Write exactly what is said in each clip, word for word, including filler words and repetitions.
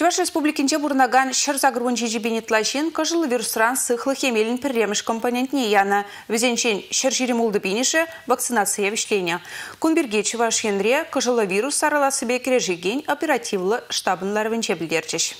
Чуваш республикинче бурнаган шырзагрвун жибенетлашин кожылы вирусран сыхлы хемелин перремеш компонентне яна. Везенчен шыржиремулды бинеше вакцинация вишления. Кунберге чуваш енре кожылы вирус сараласы бекережиген оперативлы штабынлар венче билдерчеш.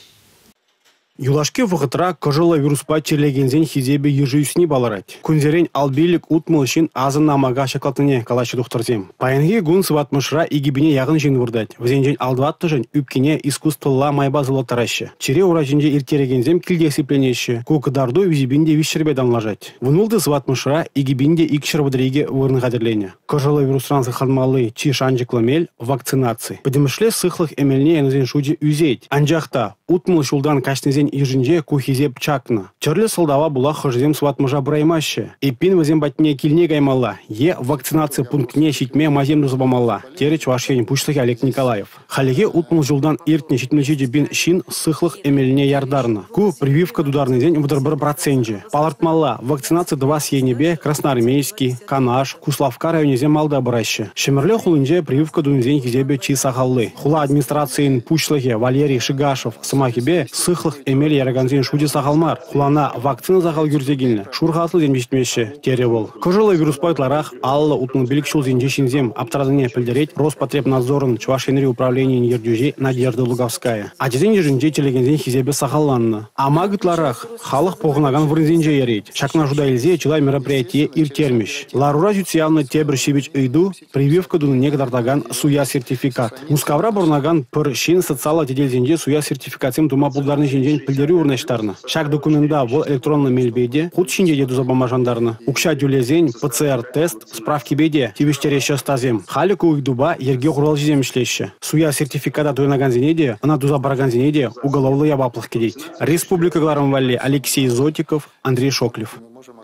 Юлашке вғытра кожылы вируспа черлегензен хизебе ежуюсни баларать. Кунзерен албилик утмылшин азын намага шакалтыне калачы духтарзем. Паянге гун сыватмышра игибине яғын жин вырдать. Взенжен алдватты жын үпкене искусстволла майба зылы тарашы. Чере уражинже иртерегензем килде сипленеші. Кукыдарду визибинде вишшербе дамлажать. Вунулды сыватмышра игибинде икшер вдреге вырны қадерлене. Кожылы вирусран сыхалмалы чи шанжықлымел вакцинации. Подемышле сыхлых эмельне янызен шуде үзеть. Анжақта утмыл шулдан кашнезен ижинже кухизеп чакна. Чарле солдава була хожзем сватмыжа браймаще. Эпин вазем батне кильне гаймала. Е вакцинация пунктне щитме мазем дузабамала. Тереч вашень пушлых Олег Николаев. Халеге утмыл жулдан иртне щитмечи бин шин сыхлых эмельне ярдарна. Ку прививка дударный день в дорбар проценте. Палартмала вакцинация два съенебе красноармейский, Канаш, Куславка районе малда браще. Шемерле хулынже прививка дун день хизебе чи сахаллы. Хула администрации пушлыхе Валерий Шигашев самахибе сыхлых эмель яраганзен шуди сахалмар. Хулана вакцина захал гюрзегильне. Шурхаслы день бештмеше теревол. Кожылы вирус пайтларах алла утмыл билик шул зенже шинзем аптрадыне пельдереть Роспотребнадзорын Чувашенри управление Нердюжи Надежда Луговская. А дезен ежинже телегензен хизебе сахалланна. А магытларах халық погнаган вырынзенже ереть. Шакна жуда илзе чилай мероприятие иртермеш. Ларура жутсиялны тебр шибич ыйду прививка дуны негдардаган суя сертификат. Мускавра бурнаган пыр шин социала теделзенже суя сертификатсем тума пулдарны жинжен пильдерю урнештарны. Шак документа вол электронно мельбеде худ шинже деду забамажандарны. Укша дюлезень ПЦР-тест справки беде тибиштереща стазем. Халику уйдуба ерге хурал жиземшлеще. Суя сертификата туйнаган зенеде, она дуза бараган зенеде уголовлы ябаплых кедеть. Республика Гларамвалли Алексей Зотиков, Андрей Шоклев.